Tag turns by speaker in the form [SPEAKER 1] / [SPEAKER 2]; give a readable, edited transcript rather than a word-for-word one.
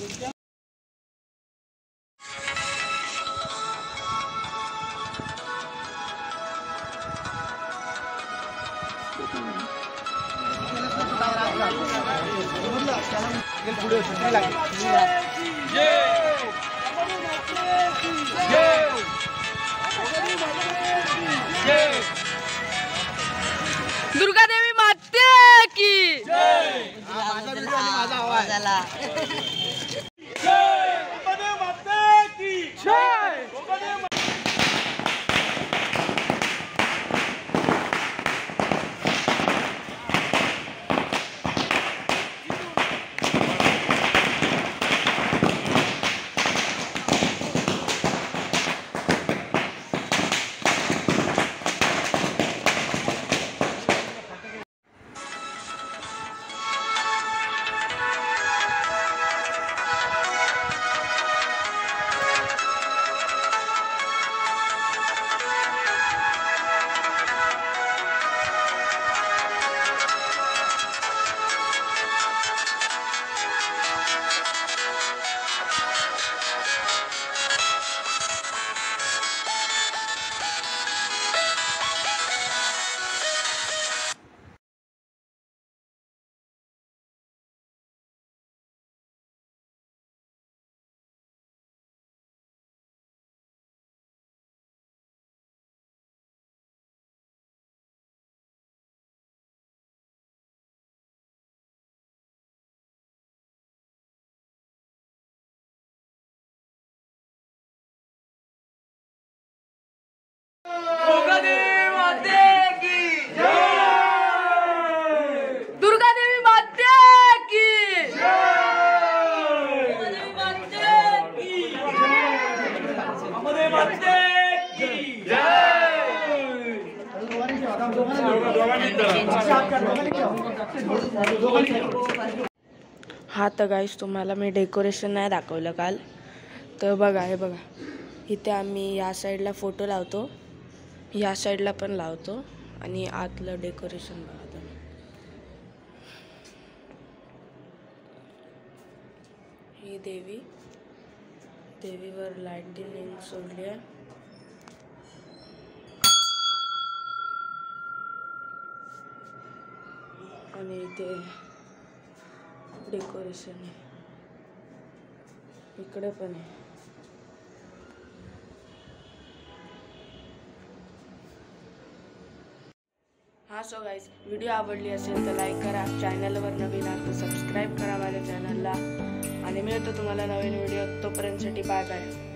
[SPEAKER 1] दुर्गा देवी माते की जय। माझा व्हिडिओ आणि माझा आवाज आला। जय दुर्गा माते की जय।
[SPEAKER 2] हा तर गाईस तुम्हाला मी डेकोरेशन नाही दाखवलं काल, तर बघा हे बघा इथे आम्ही या साईडला फोटो लावतो, या साईडला पण लावतो आणि आतलं डेकोरेशन बघा तुम्ही। ही देवीवर लाईटिंग सोडली आहे आणि इथे डेकोरेशन आहे, इकडे पण आहे। हा सो गाईज व्हिडिओ आवडली असेल तर लाईक करा, चॅनलवर नवीन आहात तर सबस्क्राईब करा माझ्या चॅनलला आणि मिळतो तुम्हाला नवीन व्हिडिओ। तोपर्यंतसाठी बाय बाय।